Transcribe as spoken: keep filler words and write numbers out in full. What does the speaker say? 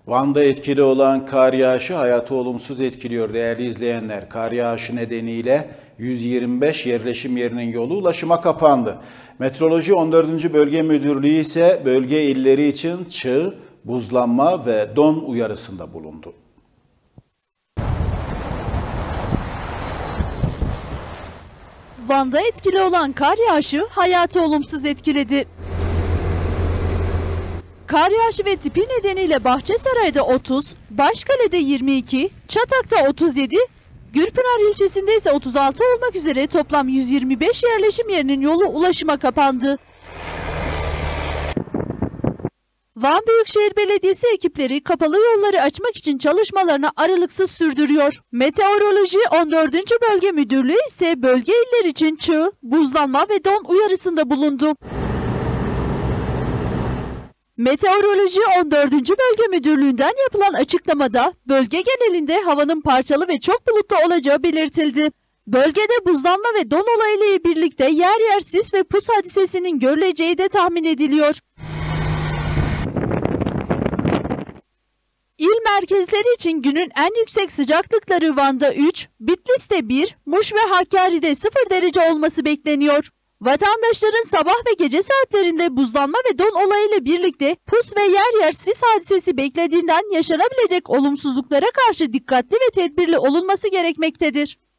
Van'da etkili olan kar yağışı hayatı olumsuz etkiliyor değerli izleyenler. Kar yağışı nedeniyle yüz yirmi beş yerleşim yerinin yolu ulaşıma kapandı. Meteoroloji on dördüncü Bölge Müdürlüğü ise bölge illeri için çığ, buzlanma ve don uyarısında bulundu. Van'da etkili olan kar yağışı hayatı olumsuz etkiledi. Kar yağışı ve tipi nedeniyle Bahçesaray'da otuz, Başkale'de yirmi iki, Çatak'ta otuz yedi, Gürpınar ilçesinde ise otuz altı olmak üzere toplam yüz yirmi beş yerleşim yerinin yolu ulaşıma kapandı. Van Büyükşehir Belediyesi ekipleri kapalı yolları açmak için çalışmalarını aralıksız sürdürüyor. Meteoroloji on dördüncü Bölge Müdürlüğü ise bölge iller için çığ, buzlanma ve don uyarısında bulundu. Meteoroloji on dördüncü Bölge Müdürlüğü'nden yapılan açıklamada bölge genelinde havanın parçalı ve çok bulutlu olacağı belirtildi. Bölgede buzlanma ve don olayıyla birlikte yer yer sis ve pus hadisesinin görüleceği de tahmin ediliyor. İl merkezleri için günün en yüksek sıcaklıkları Van'da üç, Bitlis'te bir, Muş ve Hakkari'de sıfır derece olması bekleniyor. Vatandaşların sabah ve gece saatlerinde buzlanma ve don olayıyla birlikte pus ve yer yer sis hadisesi beklediğinden yaşanabilecek olumsuzluklara karşı dikkatli ve tedbirli olunması gerekmektedir.